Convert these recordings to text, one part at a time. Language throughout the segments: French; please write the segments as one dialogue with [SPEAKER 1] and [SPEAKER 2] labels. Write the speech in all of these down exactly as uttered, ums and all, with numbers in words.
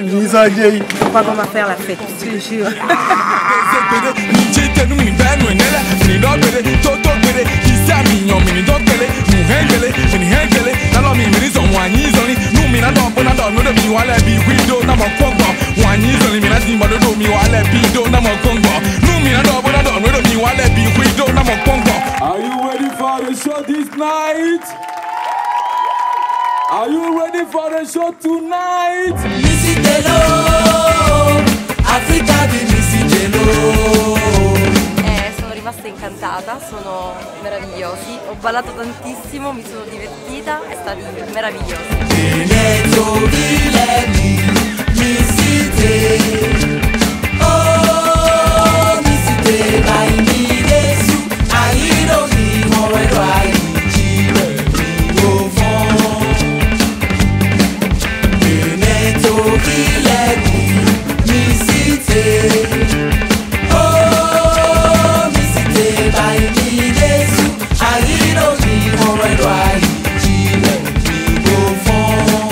[SPEAKER 1] crois qu'on va faire la fête, je te jure.
[SPEAKER 2] Are you ready for the show this night? Are you ready for the show tonight?
[SPEAKER 3] Missy Telo, Africa di Missy Telo.
[SPEAKER 4] Eh, sono rimasta incantata, sono meravigliosi. Ho ballato tantissimo, mi sono divertita, è stato meraviglioso.
[SPEAKER 3] Missy Telo, oh Missy Telo, vai mi desu, ai do mi moero ai jire mi ofon. Beneto viledi, Missy Telo, oh Missy Telo, vai mi desu, ai do mi moero ai jire mi ofon.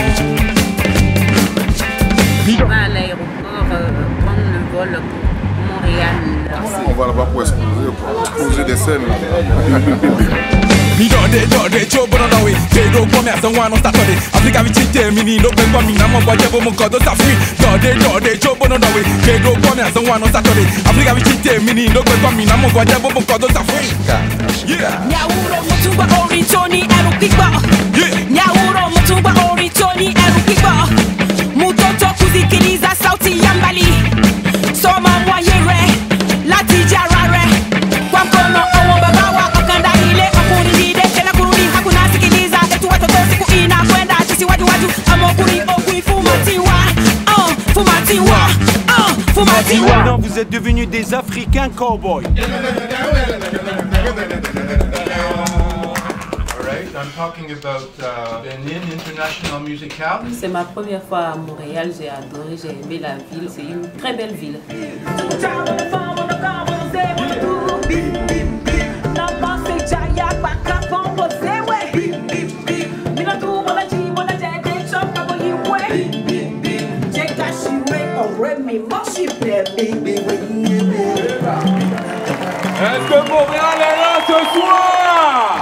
[SPEAKER 5] À l'aéroport, euh, prendre le vol pour Montréal.
[SPEAKER 6] On va là-bas pour exposer, pour poser des scènes.
[SPEAKER 2] Mi dode dode chobo no dawe Pedro come as one on Saturday Africa vi chite mini no pen kwa mi na mo boje bo mo kodo sa free Dode dode chobo no dawe Pedro come as one on Saturday Africa vi chite mini no pen kwa mi na mo boje bo mo kodo sa free. Yeah.
[SPEAKER 7] Nyauro mutumba oritoni eru kikba. Nyauro mutumba oritoni eru kikba. Mutoto kuzikiliza sauti ya mbali. Soma mwayere lati jarare. Kwa mkono owo baba wa okanda ile okunidide tena kurudi hakuna sikiliza etu watoto siku inakwenda sisi waju waju amokuri okui fumatiwa oh fumatiwa oh fumatiwa.
[SPEAKER 8] Maintenant vous êtes devenus des Africains cowboys.
[SPEAKER 9] I'm talking about uh, Benin International Music House.
[SPEAKER 5] C'est ma première fois à Montréal, j'ai adoré, j'ai aimé la ville, c'est une très belle ville.
[SPEAKER 2] Est-ce que Montréal est là ce soir?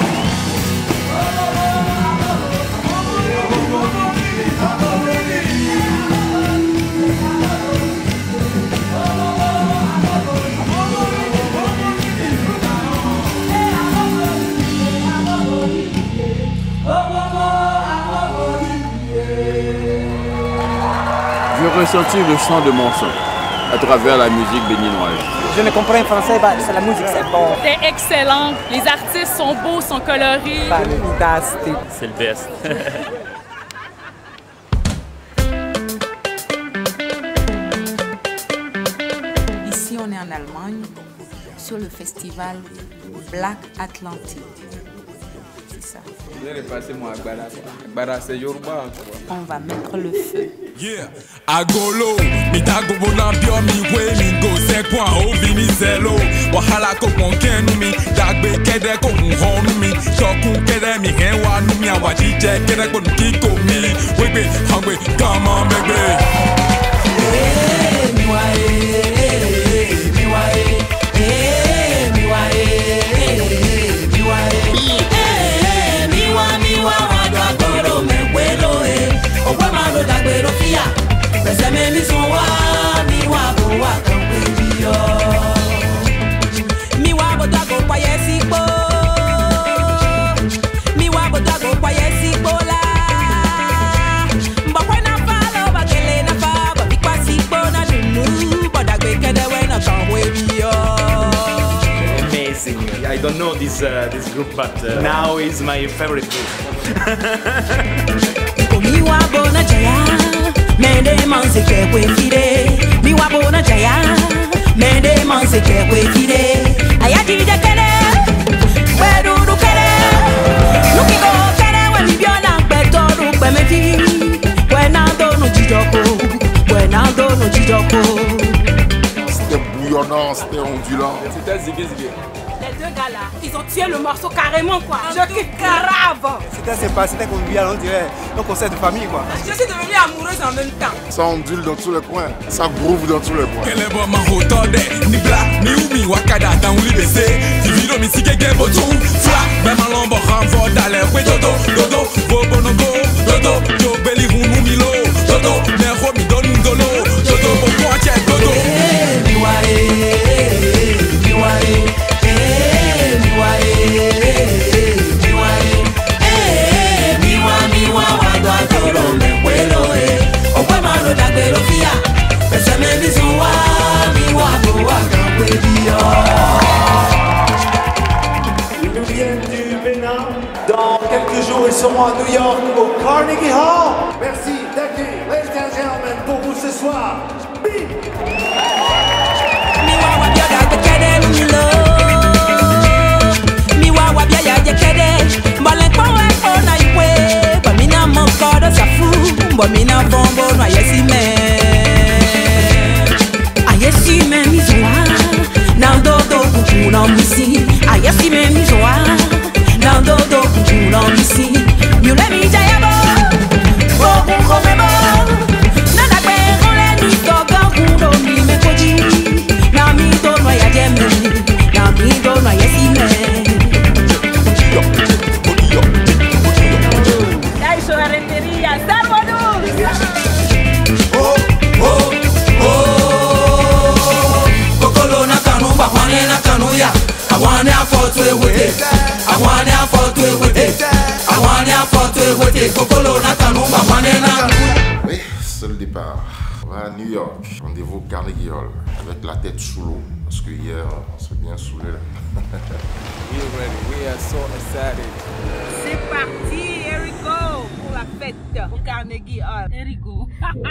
[SPEAKER 10] Je ressentis le chant de mon sang à travers la musique béninoise.
[SPEAKER 1] Je ne comprends pas français, bah, c'est la musique, c'est bon.
[SPEAKER 11] C'est excellent. Les artistes sont beaux, sont colorés.
[SPEAKER 1] Fantastique.
[SPEAKER 12] C'est le best.
[SPEAKER 13] Ici, on est en Allemagne, sur le festival Black Atlantic. C'est ça. On va mettre le feu.
[SPEAKER 2] Yeah, agolo, mi dago bona bio mi we mi go se kwa o bi mi zelo. Wahala ko won kenu mi, dagbe kede ko hun honu mi. Sokun kede mi hen wa nu mi awa jije kede ko nu ki ko mi. We be hungry, come on baby.
[SPEAKER 3] Hey, mi wa eh, mi wa eh, eh, mi wa eh, mi wa eh, mi wa mi wa wa dagoro me welo eh. Ogwe ma lo dagbero fia. Pese me mi so wa mi wa bo wa kan pe bi yo.
[SPEAKER 7] Mi wa bo dago pa yesi po. Mi wa bo dago pa yesi po la. Mba kwa na fa lo ba kele na fa ba bi kwa si po na nunu. Ba dagbe kede we na kan we bi yo.
[SPEAKER 8] Amazing. I don't know this uh, this group, but uh, now is my favorite group.
[SPEAKER 7] Mi wa bona jaya, mende manse ke kwe fide. Mi wa bona jaya, mende manse ke kwe fide. Ayaji de kere, wedu du kere. Nuki go kere we mi biona beto du pe me fi. Wena do no jijoko, wena do no jijoko.
[SPEAKER 6] C'était bouillonnant, c'était ondulant.
[SPEAKER 2] C'était zigué zigué.
[SPEAKER 7] Les deux gars là, ils ont tué le morceau carrément quoi. Je kiffe grave.
[SPEAKER 1] C'était sympa, c'était convivial, on dirait un concert de famille quoi.
[SPEAKER 7] Je suis devenue amoureuse en même temps.
[SPEAKER 6] Ça ondule dans tous les coins. Ça groove dans tous les coins.
[SPEAKER 2] Quel est vraiment autant de ni bla ni umi wakada dans l'ibc. Divido mi si gege botu fla. Même en lombo renvoi d'aller ouais dodo dodo bobo no go dodo yo beli runu milo dodo nero mi don dolo dodo bobo ache dodo.
[SPEAKER 3] Miwa eh miwa eh miwa eh miwa eh miwa miwa wado adoro me puedo eh ogwe maro dagbero fia pese me bizuwa miwa bo wa kan pe dio.
[SPEAKER 12] Ils nous viennent du Bénin. Dans quelques jours, ils seront à New York au Carnegie Hall. Merci d'accueillir, ladies and gentlemen, pour vous ce soir. Bim!
[SPEAKER 7] Mina bombo no ayesi me ayesi me mizoa na dodo kuku na misi ayesi me mizoa na dodo kuku na misi mi le mi jayabo boku komebo na da pe ole ni to gan kudo mi me koji na mi do no ya jeme na mi do no ayesi me dai so renteria salvo.
[SPEAKER 3] Oh, oh, oh. Kokolo na kanu, bakwane na kanu ya. I want to afford to with it. I want to afford to with it. I want to afford to with it. Kokolo na kanu, bakwane na kanu.
[SPEAKER 6] Oui, c'est le départ. On va à New York. Rendez-vous au Carnegie Hall. Avec la tête sous l'eau. Parce que hier, on s'est bien saoulé là.
[SPEAKER 1] We are ready. We are so excited.
[SPEAKER 13] C'est parti, here we go pour la fête au Carnegie Hall. Here we go.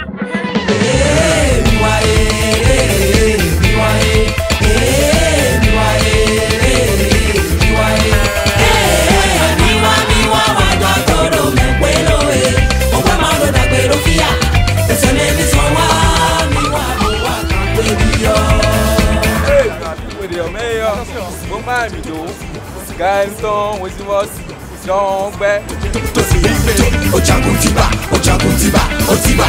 [SPEAKER 3] Eh, miwa eh, miwa eh, eh, miwa eh, miwa eh, miwa miwa wado adoro me puedo eh, ogwe maro dagbero fia, ese me bisowa miwa miwa kan pe dio.
[SPEAKER 1] Hey, with your mayor, don't mind me though. Guys, don't wait too much. Don't bet.
[SPEAKER 3] Ojagun tiba, ojagun tiba, otiba.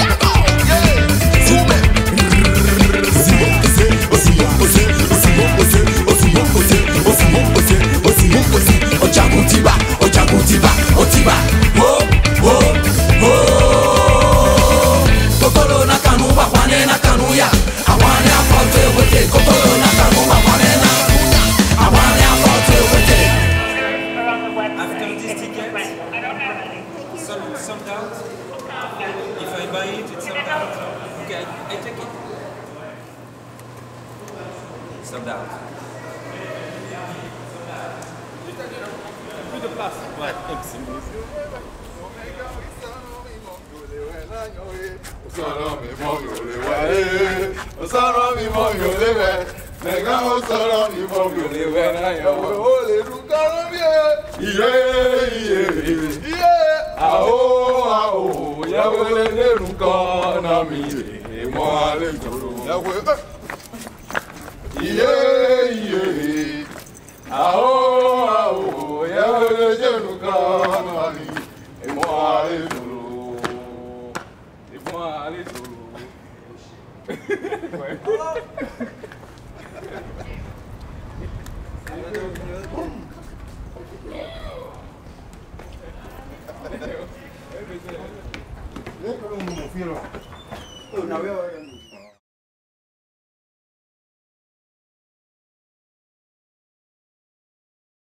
[SPEAKER 3] Ojagun tiba, ojagun tiba, otiba. Oh, oh, oh. Kokolo na kanu, bakwane na kanu ya. Awane afote wote. Kokolo na kanu, bakwane na. Awane afote wote.
[SPEAKER 14] After this ticket, sold, sold out. If I buy it, it's sold out. Okay, I, I take it. Sold out. Plus de place. Ouais, c'est mieux.
[SPEAKER 6] Osoro mi mo yole wa, osoro mi mo yole we, nega osoro mi mo yole we na yo. O le du karo mi e, iye iye iye, aho aho, ya wele le du kana mi e, mo ale joro. Ya we, iye iye, aho aho, ya wele le du kana mi e, mo ale joro. Allez,
[SPEAKER 12] Una vez